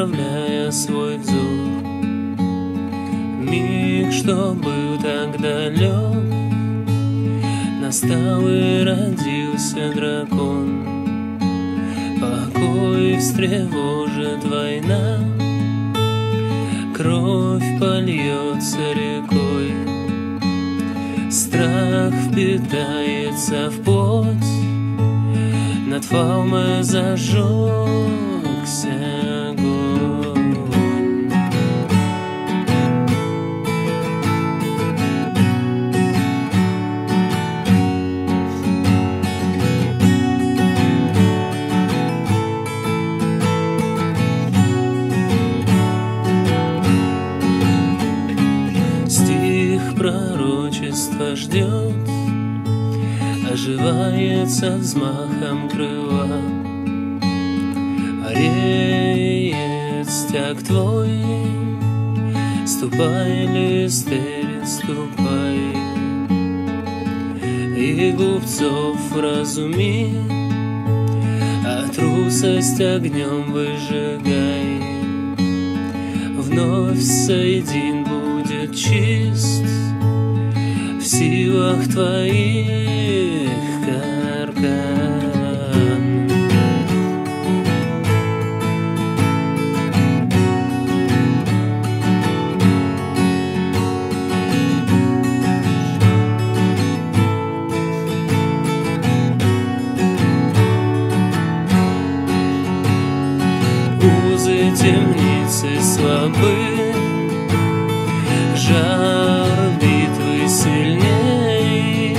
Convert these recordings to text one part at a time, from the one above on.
направляя свой взор. Миг, что был так далек, настал и родился дракон. Покой встревожит война, кровь польется рекой, страх впитается в плоть, над Фаумой зажегся огонь. Пророчество ждет, оживается взмахом крыла. Реет стяг твой, ступай, листерин, ступай. И глупцов разуми, а трусость огнем выжигай. Вновь соедин будет чист в силах твоих каркан. Узы темницы слабы, жар битвы сильней,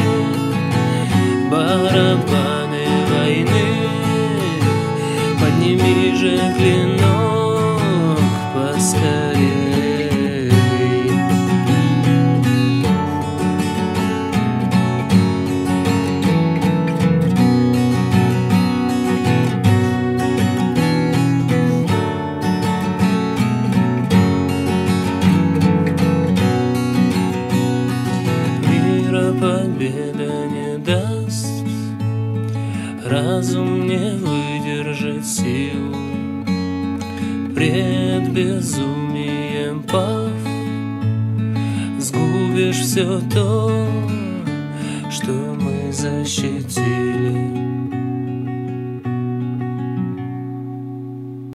барабаны войны, подними же клинок поскорей. Победа не даст, разум не выдержит сил, пред безумием пав, сгубишь все то, что мы защитили.